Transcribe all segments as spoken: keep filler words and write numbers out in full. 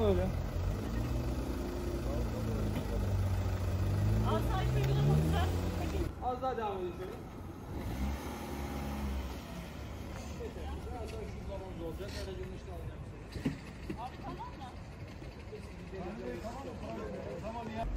öyle. Az daha işte uygulamakta. Az daha devam edin şöyle. Olacak, aracın işte alacağım seni. Abi tamam mı? Tamam ya.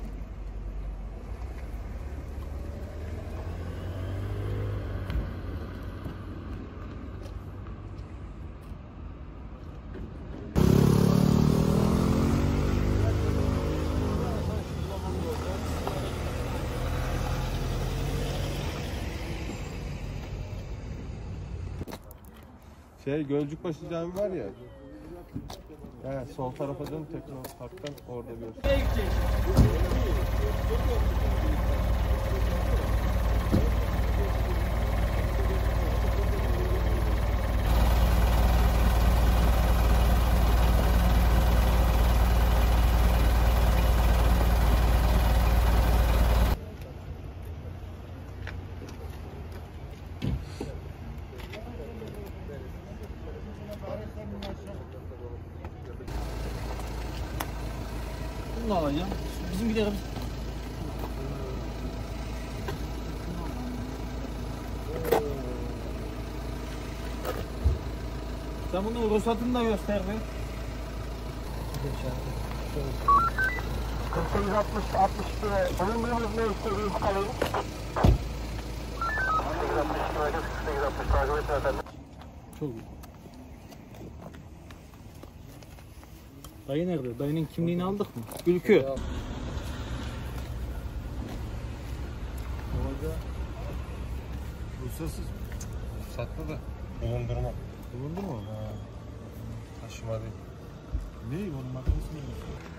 Şey Gölcükbaşı Camii var ya. Evet, sol tarafa dön Teknopark'tan orada görürsün. Nereye gideceğiz? Bunu alacağım. Bizim gidelim. Sen bunun ruhsatını da göster be. kırk sekiz altmış altmış iki bulunduğumuz ne istediğiniz kalayım. kırk sekiz altmış iki kırk sekiz altmış takip etsin efendim. Çok iyi. Dayı nerede? Dayının kimliğini aldık mı? Ülkü. Orada ruhsatsız ruhsatlı da bulundurma. Bulundu mu? Ha. Taşıma değil. Ne? Onun makinesi mi?